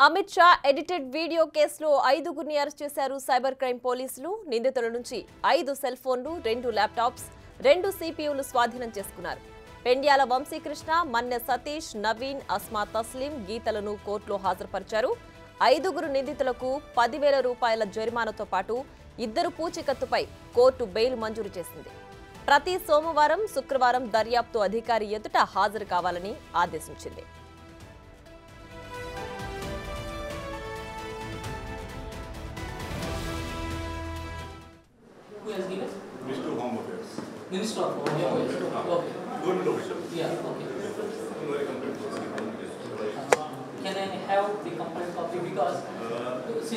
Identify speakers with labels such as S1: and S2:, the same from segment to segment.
S1: Amit Shah edited video కేసులో 5గురిని arrest చేశారు సైబర్ క్రైమ్ పోలీసులు. నిందితుల నుంచి 5 సెల్ ఫోన్లు, 2 ల్యాప్టాప్స్, 2 సిపియులు స్వాధీనం చేసుకున్నారు. పెండ్యాల వంశీకృష్ణ, మన్నె సతీష్, నవీన్, అస్మా తస్లీం, గీతలను కోర్టులో హాజరుపరిచారు. 5గురు నిందితులకు 10,000 రూపాయల జరిమానాతో పాటు 2 పూచీకత్తుపై కోర్టు బెయిల్ మంజూరు చేసింది. ప్రతి సోమవారం, శుక్రవారం దర్యాప్తు అధికారి ఎదుట హాజరు కావాలని ఆదేశించింది.
S2: Who has given?
S3: Minister of Home Affairs.
S2: Minister of Home Affairs. Okay.
S3: Government official.
S2: Yeah, okay.
S3: Very complete.
S2: Can I have the complete copy? Because, see,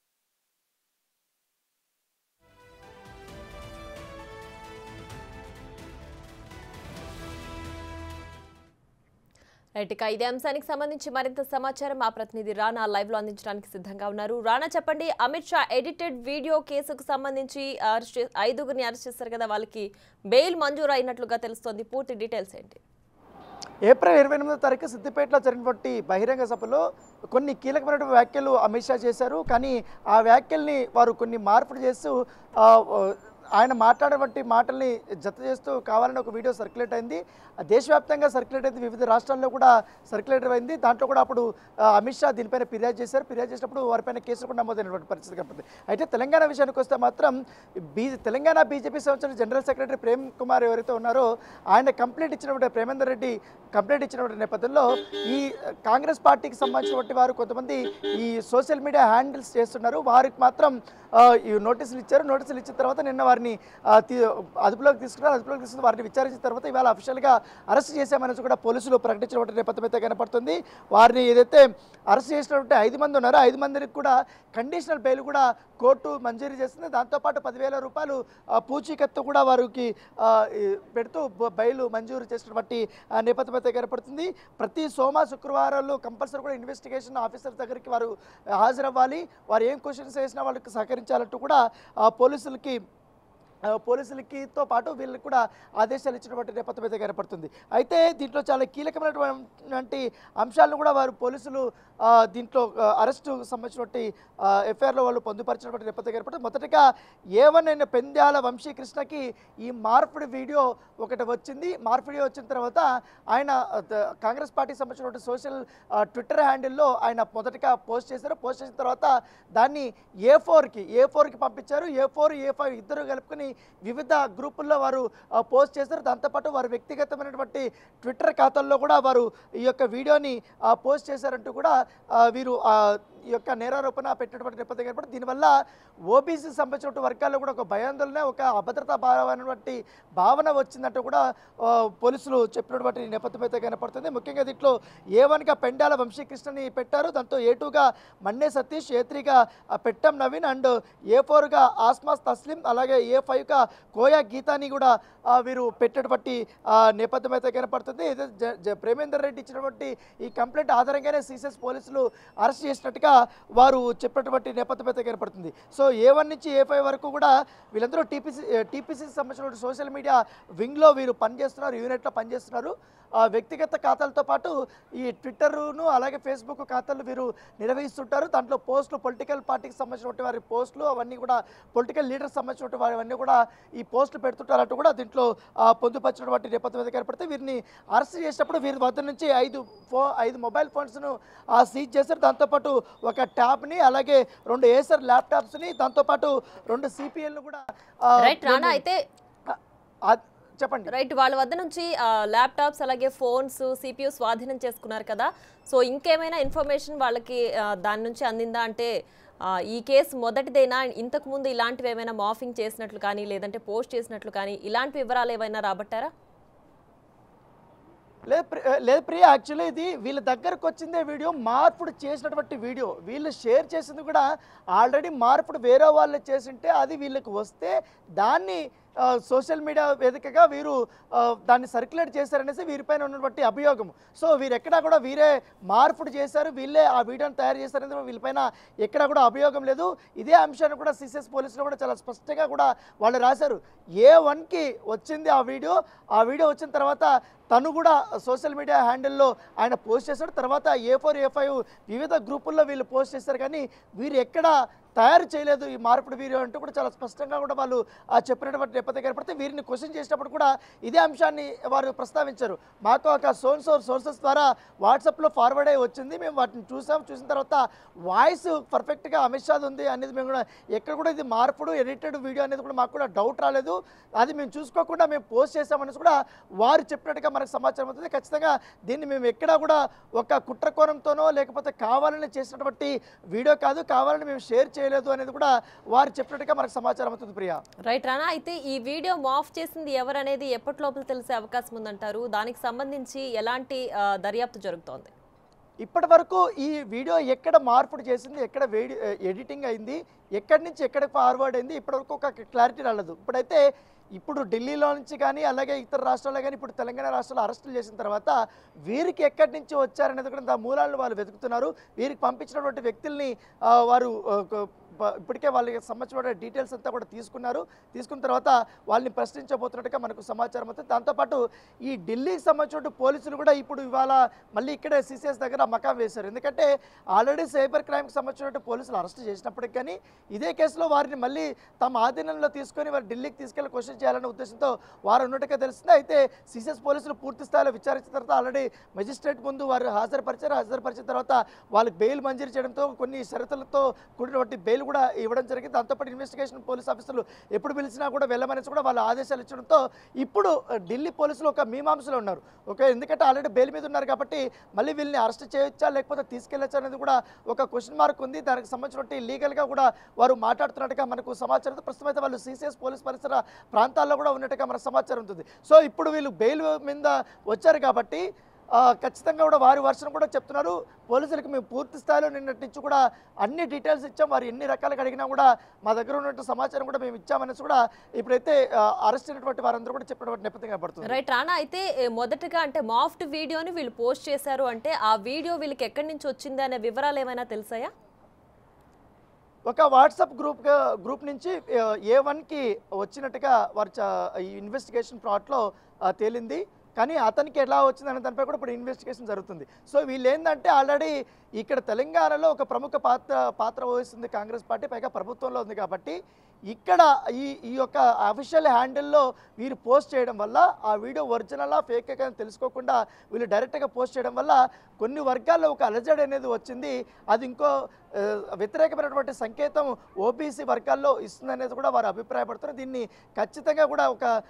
S1: right, ఇక ఇదే అంశానికి సంబంధించి మరింత సమాచారం మా ప్రతినిధి రానా లైవ్ లో అందించడానికి సిద్ధంగా ఉన్నారు. రానా, చెప్పండి, అమిత్ షా ఎడిటెడ్ వీడియో కేసుకు సంబంధించి 5గురిని అరెస్ట్ చేశారు కదా, వాళ్ళకి బెయిల్ మంజూరు అయినట్లుగా తెలుస్తోంది. పూర్తి డీటెయిల్స్ ఏంటి?
S4: ఏప్రిల్ 28వ తారీఖు సిద్దిపేటలో జరిగినటువంటి బహిరంగ సభలో కొన్ని కీలకమైన వ్యాఖ్యలు అమిత్ షా చేశారు. కానీ ఆ వ్యాఖ్యల్ని వారు కొన్ని మార్పులు చేస్తూ ఆయన మాట్లాడేటువంటి మాటల్ని జత చేస్తూ కావాలని ఒక వీడియో సర్క్యులేట్ అయింది. దేశవ్యాప్తంగా సర్క్యులేట్ అయింది, వివిధ రాష్ట్రాల్లో కూడా సర్క్యులేట్ అయింది. దాంట్లో కూడా అప్పుడు అమిత్ షా దీనిపైన ఫిర్యాదు చేశారు. ఫిర్యాదు చేసినప్పుడు వారిపైన కేసులు కూడా నమోదైనటువంటి పరిస్థితి కనపడుతుంది. అయితే తెలంగాణ విషయానికి వస్తే మాత్రం తెలంగాణ బీజేపీ సంబంధించిన జనరల్ సెక్రటరీ ప్రేమ్ కుమార్ ఎవరైతే ఉన్నారో ఆయన కంప్లైంట్ ఇచ్చినటువంటి ప్రేమేందర్ రెడ్డి కంప్లైంట్ ఇచ్చినటువంటి నేపథ్యంలో ఈ కాంగ్రెస్ పార్టీకి సంబంధించినటువంటి వారు కొంతమంది ఈ సోషల్ మీడియా హ్యాండిల్స్ చేస్తున్నారు. వారికి మాత్రం ఈ నోటీసులు ఇచ్చారు. నోటీసులు ఇచ్చిన తర్వాత నిన్న వారిని అదుపులోకి తీసుకుని వారిని విచారించిన తర్వాత ఇవాళ అఫీషియల్గా అరెస్ట్ చేశామని కూడా పోలీసులు ప్రకటించినటువంటి నేపథ్యం అయితే కనపడుతుంది. వారిని ఏదైతే అరెస్ట్ చేసినటువంటి 5 మంది ఉన్నారో 5 మందికి కూడా కండిషనల్ బెయిల్ కూడా కోర్టు మంజూరు చేస్తుంది. దాంతోపాటు 10,000 రూపాయలు పూచీకత్తు కూడా వారికి పెడుతూ బెయిల్ మంజూరు చేసినటువంటి నేపథ్యం అయితే కనపడుతుంది. ప్రతి శుక్రవారాలు కంపల్సరీ కూడా ఇన్వెస్టిగేషన్ ఆఫీసర్ దగ్గరికి వారు హాజరవ్వాలి. వారు ఏం క్వశ్చన్స్ వేసినా వాళ్ళకి సహకరించాలంటూ కూడా పోలీసులతో పాటు వీళ్ళకి కూడా ఆదేశాలు ఇచ్చినటువంటి నేపథ్యం అయితే కనపడుతుంది. అయితే దీంట్లో చాలా కీలకమైనటువంటి అంశాలను కూడా వారు పోలీసులు దీంట్లో అరెస్టు సంబంధించినటువంటి ఎఫ్ఐఆర్లో వాళ్ళు పొందుపరిచినటువంటి నేపథ్యం కనపడుతుంది. మొదటిగా A1 అయిన పెంద్యాల వంశీకృష్ణకి ఈ మార్పుడి వీడియో ఒకటి వచ్చింది. మార్పుడి వీడియో వచ్చిన తర్వాత ఆయన కాంగ్రెస్ పార్టీకి సంబంధించినటువంటి సోషల్ ట్విట్టర్ హ్యాండిల్లో ఆయన మొదటిగా పోస్ట్ చేశారు. పోస్ట్ చేసిన తర్వాత దాన్ని A4కి పంపించారు. A4, A5 ఇద్దరు కలుపుకొని వివిధ గ్రూపుల్లో వారు పోస్ట్ చేశారు. దాంతోపాటు వారు వ్యక్తిగతమైనటువంటి ట్విట్టర్ ఖాతాల్లో కూడా వారు ఈ యొక్క వీడియోని పోస్ట్ చేశారంటూ కూడా వీరు ఈ యొక్క నేరారోపణ పెట్టినటువంటి నేపథ్యం ఏర్పడి దీనివల్ల ఓబీసీ సంబంధించిన వర్గాల్లో కూడా ఒక భయాందోళన, ఒక అభద్రతా భావమైనటువంటి భావన వచ్చిందంటూ కూడా పోలీసులు చెప్పినటువంటి నేపథ్యం అయితే కనపడుతుంది. ముఖ్యంగా దీంట్లో A1గా పెండ్యాల వంశీకృష్ణని పెట్టారు. దాంతో A2గా మన్నే సతీష్, A3గా పెట్టం నవీన్ అండ్ A4గా ఆస్మా తస్లీం, అలాగే A5గా కోయా గీతాని కూడా వీరు పెట్టేటువంటి నేపథ్యం అయితే కనపడుతుంది. ప్రేమేందర్ రెడ్డి ఇచ్చినటువంటి ఈ కంప్లైంట్ ఆధారంగానే సిసిఎస్ పోలీసులు అరెస్ట్ చేసినట్టుగా వారు చెప్పినటువంటి నేపథ్యం అయితే కనపడుతుంది. సో A1 నుంచి A5 వరకు కూడా వీళ్ళందరూ టీపీసీకి సంబంధించిన సోషల్ మీడియా వింగ్లో వీరు పనిచేస్తున్నారు, యూనిట్లో పనిచేస్తున్నారు. వ్యక్తిగత ఖాతాలతో పాటు ఈ ట్విట్టర్ను అలాగే ఫేస్బుక్ ఖాతాలు వీరు నిర్వహిస్తుంటారు. దాంట్లో పోస్టులు, పొలిటికల్ పార్టీకి సంబంధించినటువంటి వారి పోస్టులు అవన్నీ కూడా పొలిటికల్ లీడర్స్ సంబంధించినటువంటి వారి అవన్నీ కూడా ఈ పోస్టులు పెడుతుంటారంటూ కూడా దీంట్లో పొందుపరిచినటువంటి నేపథ్యం అయితే కనపడితే వీరిని అరెస్ట్ చేసినప్పుడు వీరి వద్ద నుంచి 5 మొబైల్ ఫోన్స్ను సీజ్ చేశారు. దాంతోపాటు ఒక ట్యాబ్ని అలాగే 2 ఏసర్ ల్యాప్టాప్స్ని దాంతోపాటు 2 సిపిఎల్ను కూడా
S1: అయితే
S4: చెప్పండి.
S1: రైట్, వాళ్ళ వద్ద నుంచి ల్యాప్టాప్స్ అలాగే ఫోన్స్, సిపియు స్వాధీనం చేసుకున్నారు కదా. సో ఇంకేమైనా ఇన్ఫర్మేషన్ వాళ్ళకి దాని నుంచి అందిందా? అంటే ఈ కేసు మొదటిదైనా, ఇంతకుముందు ఇలాంటివి ఏమైనా మాఫింగ్ చేసినట్లు కానీ లేదంటే పోస్ట్ చేసినట్లు కానీ ఇలాంటి వివరాలు ఏమైనా రాబట్టారా?
S4: లేదు ప్రియా, యాక్చువల్లీ ఇది వీళ్ళ దగ్గరకు వచ్చిందే వీడియో మార్పుడు చేసినటువంటి వీడియో. వీళ్ళు షేర్ చేసింది కూడా ఆల్రెడీ మార్పుడు వేరే వాళ్ళు చేసింటే అది వీళ్ళకి వస్తే దాన్ని సోషల్ మీడియా వేదికగా వీరు దాన్ని సర్క్యులేట్ చేశారనేసి వీరిపైన ఉన్నటువంటి అభియోగం. సో వీరు ఎక్కడా కూడా వీరే మార్పుడు చేశారు, వీళ్ళే ఆ వీడియోని తయారు చేశారనేది వీళ్ళపైన ఎక్కడా కూడా అభియోగం లేదు. ఇదే అంశాన్ని కూడా సిసిఎస్ పోలీసులు కూడా చాలా స్పష్టంగా కూడా వాళ్ళు రాశారు. A1కి వచ్చింది ఆ వీడియో వచ్చిన తర్వాత తను కూడా సోషల్ మీడియా హ్యాండిల్లో ఆయన పోస్ట్ చేశాడు. తర్వాత A4 A5 వివిధ గ్రూపుల్లో వీళ్ళు పోస్ట్ చేశారు, కానీ వీరు ఎక్కడ తయారు చేయలేదు ఈ మార్పుడు వీడియో అంటూ కూడా చాలా స్పష్టంగా కూడా వాళ్ళు చెప్పినటువంటి నేపథ్యం ఏర్పడితే వీరిని క్వశ్చన్ చేసినప్పుడు కూడా ఇదే అంశాన్ని వారు ప్రస్తావించారు. మాకు ఒక సోర్సెస్ ద్వారా వాట్సాప్లో ఫార్వర్డ్ అయ్యి వచ్చింది, మేము వాటిని చూసిన తర్వాత వాయిస్ పర్ఫెక్ట్గా అమిత్ షాది ఉంది అనేది మేము కూడా ఎక్కడ కూడా ఇది మార్పుడు ఎడిటెడ్ వీడియో అనేది కూడా మాకు కూడా డౌట్ రాలేదు, అది మేము చూసుకోకుండా మేము పోస్ట్ చేసామనేసి కూడా వారు చెప్పినట్టుగా మనకు సమాచారం అవుతుంది. ఖచ్చితంగా దీన్ని మేము ఎక్కడా కూడా ఒక కుట్రకోణంతోనో లేకపోతే కావాలని చేసినటువంటి వీడియో కాదు, కావాలని మేము షేర్ చేయలేదు అనేది కూడా వారు చెప్పినట్టుగా మనకు సమాచారం అవుతుంది. ప్రియా,
S1: రైట్ రానా, అయితే ఈ వీడియో మాఫ్ చేసింది ఎవరనేది ఎప్పటి లోపల తెలిసే అవకాశం ఉందంటారు? దానికి సంబంధించి ఎలాంటి దర్యాప్తు జరుగుతోంది?
S4: ఇప్పటి వరకు ఈ వీడియో ఎక్కడ మార్పుడు చేసింది, ఎక్కడ ఎడిటింగ్ అయింది, ఎక్కడి నుంచి ఎక్కడికి ఫార్వర్డ్ అయింది, ఇప్పటివరకు ఒక క్లారిటీ రాలేదు. ఇప్పుడు ఢిల్లీలో నుంచి కానీ అలాగే ఇతర రాష్ట్రాల్లో కానీ ఇప్పుడు తెలంగాణ రాష్ట్రంలో అరెస్టులు చేసిన తర్వాత వీరికి ఎక్కడి నుంచి వచ్చారనేది కూడా మూలాలను వాళ్ళు వెతుకుతున్నారు. వీరికి పంపించినటువంటి వ్యక్తుల్ని వారు ఇప్పటికే వాళ్ళకి సంబంధించిన డీటెయిల్స్ అంతా కూడా తీసుకున్న తర్వాత వాళ్ళని ప్రశ్నించబోతున్నట్టుగా మనకు సమాచారం అవుతుంది. దాంతోపాటు ఈ ఢిల్లీకి సంబంధించిన పోలీసులు కూడా ఇప్పుడు ఇవాళ మళ్ళీ ఇక్కడే సిసిఎస్ దగ్గర మకాం వేశారు. ఎందుకంటే ఆల్రెడీ సైబర్ క్రైమ్కి సంబంధించిన పోలీసులు అరెస్ట్ చేసినప్పటికీ కానీ ఇదే కేసులో వారిని మళ్ళీ తమ ఆధీనంలో తీసుకొని వారు ఢిల్లీకి తీసుకెళ్లి క్వశ్చన్ చేయాలనే ఉద్దేశంతో వారు ఉన్నట్టుగా తెలుస్తుంది. అయితే సిసిఎస్ పోలీసులు పూర్తి స్థాయిలో విచారించిన తర్వాత ఆల్రెడీ మెజిస్ట్రేట్ ముందు వారు హాజరుపరిచిన తర్వాత వాళ్ళకి బెయిల్ మంజూరు చేయడంతో కొన్ని షరతులతో కూడినటువంటి బెయిల్ కూడా ఇవ్వడం జరిగింది. దాంతోపాటు ఇన్వెస్టిగేషన్ పోలీస్ ఆఫీసర్లు ఎప్పుడు పిలిచినా కూడా వెళ్ళమనేసి కూడా వాళ్ళు ఆదేశాలు ఇచ్చడంతో ఇప్పుడు ఢిల్లీ పోలీసులు ఒక మీమాంసలో ఉన్నారు. ఎందుకంటే ఆల్రెడీ బెయిల్ మీద ఉన్నారు కాబట్టి మళ్ళీ వీళ్ళని అరెస్ట్ చేయొచ్చా లేకపోతే తీసుకెళ్లొచ్చా అనేది కూడా ఒక క్వశ్చన్ మార్క్ ఉంది. దానికి సంబంధించిన లీగల్గా కూడా వారు మాట్లాడుతున్నట్టుగా మనకు సమాచారం. ప్రస్తుతం అయితే వాళ్ళు సిసిఎస్ పోలీస్ పరిసర ప్రాంతాల్లో కూడా ఉన్నట్టుగా మనకు సమాచారం ఉంటుంది. సో ఇప్పుడు వీళ్ళు బెయిల్ మీద వచ్చారు కాబట్టి ఖచ్చితంగా కూడా వారి వర్షన్ కూడా చెప్తున్నారు. పోలీసులకు మేము పూర్తి స్థాయిలో నిన్నటి నుంచి కూడా అన్ని డీటెయిల్స్ ఇచ్చాం, వారు ఎన్ని రకాలుగా అడిగినా కూడా మా దగ్గర ఉన్నటువంటి సమాచారం కూడా మేము ఇచ్చామనేసి కూడా ఇప్పుడైతే అరెస్ట్ అయినటువంటి వారందరూ కూడా చెప్పినటువంటి నేపథ్యంగా పడుతుంది.
S1: రైట్ రానా, అయితే మొదటగా అంటే మాఫ్డ్ వీడియోని వీళ్ళు పోస్ట్ చేశారు అంటే ఆ వీడియో వీళ్ళకి ఎక్కడి నుంచి వచ్చింది అనే వివరాలు ఏమైనా తెలుసాయా?
S4: ఒక వాట్సాప్ గ్రూప్ నుంచి A1కి వచ్చినట్టుగా వారు ఈ ఇన్వెస్టిగేషన్ ప్లాట్లో తేలింది. కానీ అతనికి ఎలా వచ్చిందనే దానిపై కూడా ఇప్పుడు ఇన్వెస్టిగేషన్ జరుగుతుంది. సో వీళ్ళు ఏంటంటే ఆల్రెడీ ఇక్కడ తెలంగాణలో ఒక ప్రముఖ పాత్ర వహిస్తుంది కాంగ్రెస్ పార్టీ, పైగా ప్రభుత్వంలో ఉంది కాబట్టి ఇక్కడ ఈ యొక్క అఫీషియల్ హ్యాండిల్లో వీరు పోస్ట్ చేయడం వల్ల ఆ వీడియో ఒరిజినలా ఫేక్ అని తెలుసుకోకుండా వీళ్ళు డైరెక్ట్గా పోస్ట్ చేయడం వల్ల కొన్ని వర్గాల్లో ఒక అలజడి అనేది వచ్చింది. అది ఇంకో వ్యతిరేకమైనటువంటి సంకేతం ఓబీసీ వర్గాల్లో ఇస్తుందనేది కూడా వారు అభిప్రాయపడుతున్నారు. దీన్ని ఖచ్చితంగా కూడా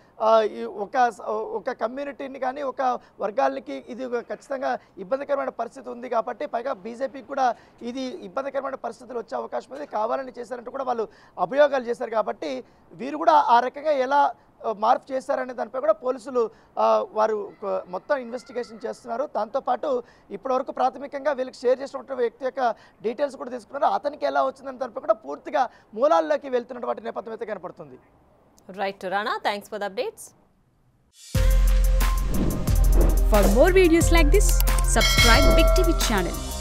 S4: ఒక కమ్యూనిటీని కానీ ఒక వర్గాలకి ఇది ఖచ్చితంగా ఇబ్బందికరమైన పరిస్థితి ఉంది కాబట్టి పైగా బీజేపీకి కూడా ఇది ఇబ్బందికరమైన పరిస్థితులు వచ్చే అవకాశం ఉంది. కావాలని చేశారంటూ కూడా వాళ్ళు అభియోగాలు చేశారు కాబట్టి వీరు కూడా ఆ రకంగా ఎలా మార్పు చేశారనే దానిపై కూడా పోలీసులు వారు మొత్తం ఇన్వెస్టిగేషన్ చేస్తున్నారు. దాంతోపాటు ఇప్పటివరకు ప్రాథమికంగా వీళ్ళకి షేర్ చేసినటువంటి వ్యక్తి యొక్క డీటెయిల్స్ కూడా తీసుకున్నారు. అతనికి ఎలా వచ్చిందనే దానిపై కూడా పూర్తిగా మూలాల్లోకి వెళ్తున్నటువంటి నేపథ్యం అయితే కనపడుతుంది.
S1: Right Rana, thanks for the updates.
S5: For more videos like this, subscribe Big TV channel.